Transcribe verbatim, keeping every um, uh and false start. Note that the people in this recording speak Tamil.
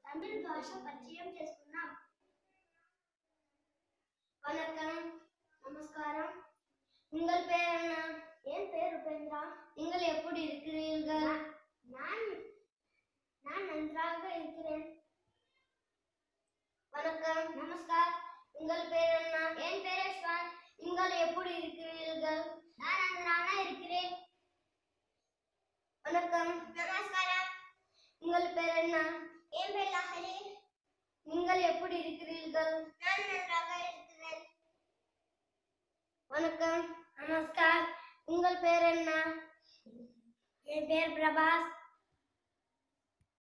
தமிழ் భాష పరిచయం చేసుకున్నాం. வணக்கம், நமஸ்காரம். உங்கள் பேர் என்ன? என் பேர் உபேந்திரா. நீங்கள் எப்படி இருக்கிறீர்கள்? நான் நான் நன்றாக இருக்கிறேன். வணக்கம், நமஸ்கார். உங்கள் பேர் என்ன? என் பேர் யஷ்வந்த். நீங்கள் எப்படி இருக்கிறீர்கள்? நான் நன்றாக இருக்கிறேன். வணக்கம், நமஸ்காரம். உங்கள் பேர் என்ன? என் பேர் லஹரி. நீங்கள் எப்படி இருக்கிறீர்கள்? நான் நன்றாக இருக்கிறேன். வணக்கம், நமஸ்கார். உங்கள் பேர் என்ன? என் பேர் பிரபாஸ்.